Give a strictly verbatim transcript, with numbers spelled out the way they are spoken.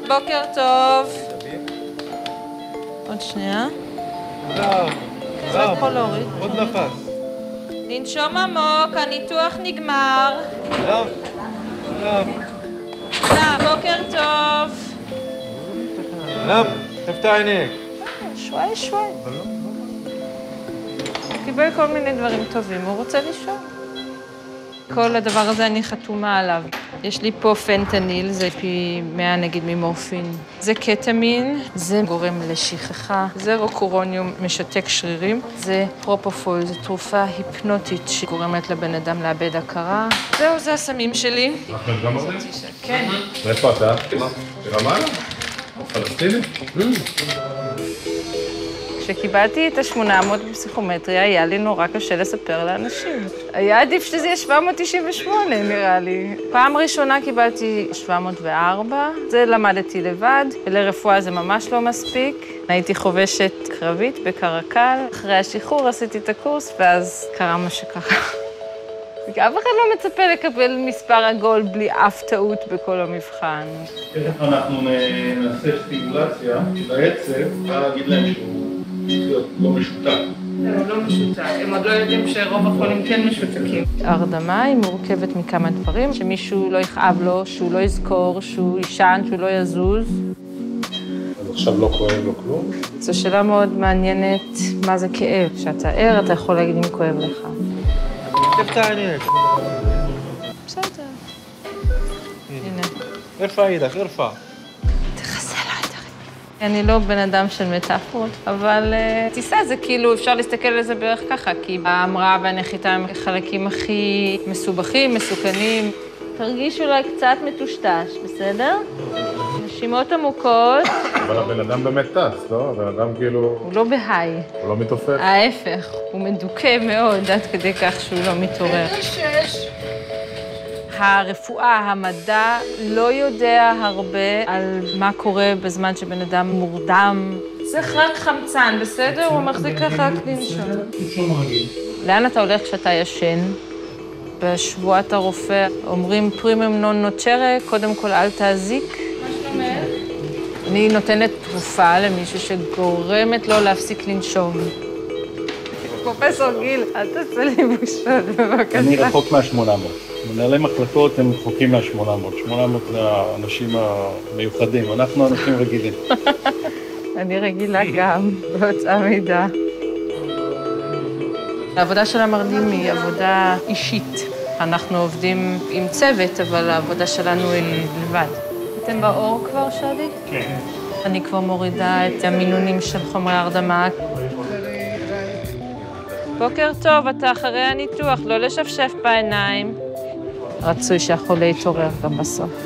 בוקר טוב. עוד שנייה. לא, זה יכול להוריד. עוד נפס. לנשום עמוק, הניתוח נגמר. לא, לא. בוקר טוב. לא, תפתח עיניק. שוואי, שוואי. הוא קיבל כל מיני דברים טובים, הוא רוצה לישון. כל הדבר הזה אני חתומה עליו. יש לי פה פנטניל, זה פי מאה נגיד ממורפין. זה קטמין, זה גורם לשכחה. זה רוקורוניום משתק שרירים. זה פרופופול, זו תרופה היפנוטית שגורמת לבן אדם לאבד הכרה. זהו, זה הסמים שלי. אחמד גם עובד? כן. איפה אתה? ברמאללה? פלסטיני? כשקיבלתי את ה-שמונה מאות בפסיכומטריה, היה לי נורא קשה לספר לאנשים. היה עדיף שזה יהיה שבע מאות תשעים ושמונה, נראה לי. פעם ראשונה קיבלתי שבע מאות וארבע, זה למדתי לבד, ולרפואה זה ממש לא מספיק. הייתי חובשת קרבית בקרקל, אחרי השחרור עשיתי את הקורס, ואז קרה מה שקרה. אף אחד לא מצפה לקבל מספר עגול בלי אף טעות בכל המבחן. תכף אנחנו נעשה סטימולציה של העצב, להגיד להם שהוא לא משותק. הוא לא משותק, הם עוד לא יודעים שרוב החולים כן משותקים. הרדמה היא מורכבת מכמה דברים, שמישהו לא יכאב לו, שהוא לא יזכור, שהוא יישן, שהוא לא יזוז. אז עכשיו לא כואב לו כלום? זו שאלה מאוד מעניינת, מה זה כאב. כשאתה ער, אתה יכול להגיד אם כואב לך. תפתח עיניק. בסדר. הנה. איפה אידך? איפה? תחסה לו את הריב. אני לא בן אדם של מטאפורות, אבל טיסה זה כאילו, אפשר להסתכל על זה בערך ככה, כי ההמראה והנחיתה הם החלקים הכי מסובכים, מסוכנים. תרגיש אולי קצת מטושטש, בסדר? נשימות עמוקות. אבל הבן אדם באמת טס, לא? הבן אדם כאילו... הוא לא בהיי. הוא לא מתעופף. ההפך, הוא מדוכא מאוד עד כדי כך שהוא לא מתעורר. הרפואה, המדע, לא יודע הרבה על מה קורה בזמן שבן אדם מורדם. צריך רק חמצן, בסדר? הוא מחזיק ככה לנשום. לאן אתה הולך כשאתה ישן? בשבועת הרופא אומרים פרימום נון נוצ'רה, קודם כל אל תזיק. מה שלומך? אני נותנת תרופה למישהו שגורמת לו להפסיק לנשום. פרופסור גיל, אל תעשה לי בושות, בבקשה. אני רחוק מה-שמונה מאות. מנהלי מחלקות הם רחוקים מה-שמונה מאות. שמונה מאות זה האנשים המיוחדים, אנחנו אנשים רגילים. אני רגילה גם, בהוצאה מידע. העבודה של המרדים היא עבודה אישית. אנחנו עובדים עם צוות, אבל העבודה שלנו היא לבד. אתם באור כבר, שדי? כן. אני כבר מורידה את המינונים של חומרי הרדמה. בוקר טוב, אתה אחרי הניתוח, לא לשפשף בעיניים. רצוי שהחולה יתעורר גם בסוף.